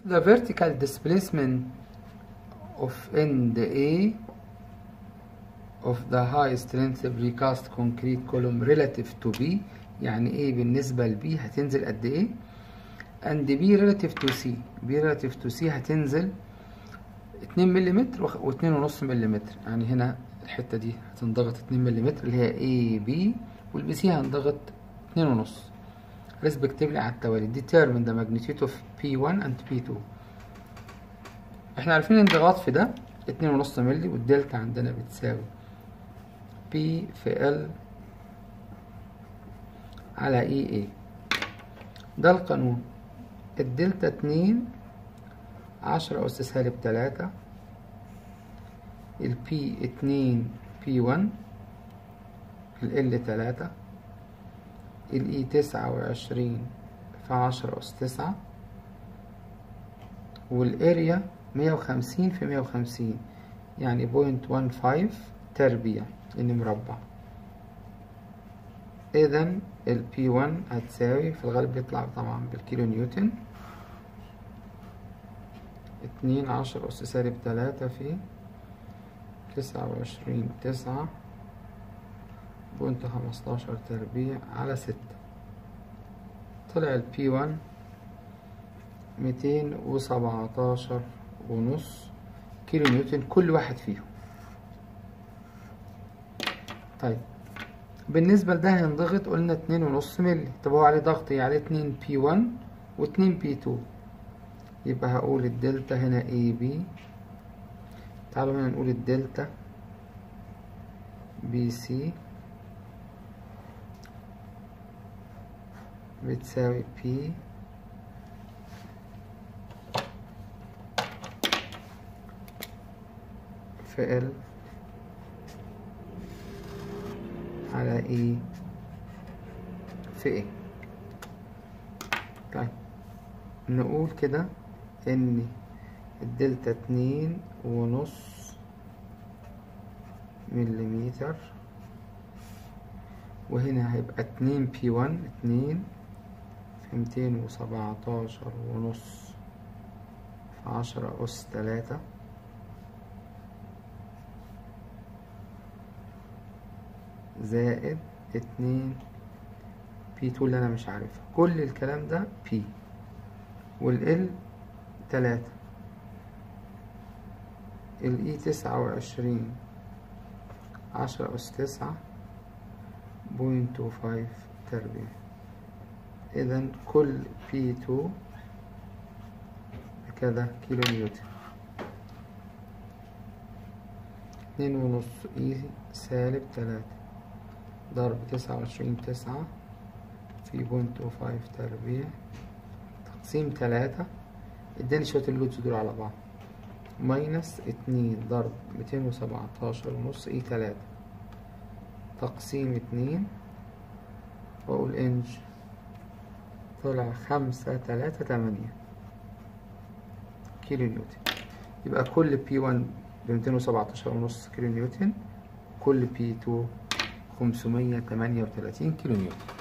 the vertical displacement of end A of the high strength precast concrete column relative to B، يعني A بالنسبة ل B هتنزل قد إيه، and B relative to C، B relative to C هتنزل 2 ملم و2.5 ملم، يعني هنا الحتة دي هتنضغط 2 ملم اللي هي AB، والبي سي هنضغط 2.5 respectively على التوالي. determine the magnitude of P1 and P2. احنا عارفين الانضغاط في ده 2.5 مللي، والدلتا عندنا بتساوي P في L على EA. ده القانون. الدلتا 2 10 أس سالب 3، ال P 2 P1، ال L 3، ال E 29 في 10 أس 9، والاريا 150 في 150 يعني 0.15 تربيع لأن مربع. إذا ال P1 هتساوي، في الغالب بيطلع طبعا بالكيلو نيوتن، 2 10 أس سالب 3 في 29 9 بوينت 15 تربيع على 6. طلع ال P1 217.5 كيلو نيوتن كل واحد فيهم. طيب بالنسبة لده هينضغط قلنا 2.5 مللي، طب هو عليه ضغط عليه 2 P1 و2 P2، يبقى هقول الدلتا هنا AB. تعالوا هنا نقول الدلتا BC بتساوي P في L على E في A. طيب نقول كده ان الدلتا 2.5 مليمتر، وهنا هيبقى 2 P1 2 في 217.5 في 10 أس 3 زائد 2 P2 اللي أنا مش عارفها. كل الكلام ده P، والL 3، ال E 29 10 أس 9 0.25 تربيع. إذا كل P2 كده كيلو نيوتن. 2.5 E سالب 3 ضرب 29 9 في 0.25 تربيع تقسيم 3، اداني شوية اللودز دول على بعض، ماينس 2 ضرب 217.5 E 3 تقسيم 2، واقول انج، طلع 538 كيلو نيوتن. يبقى كل P1 ب217.5 كيلو نيوتن، كل P2 538 كيلو نيوتن.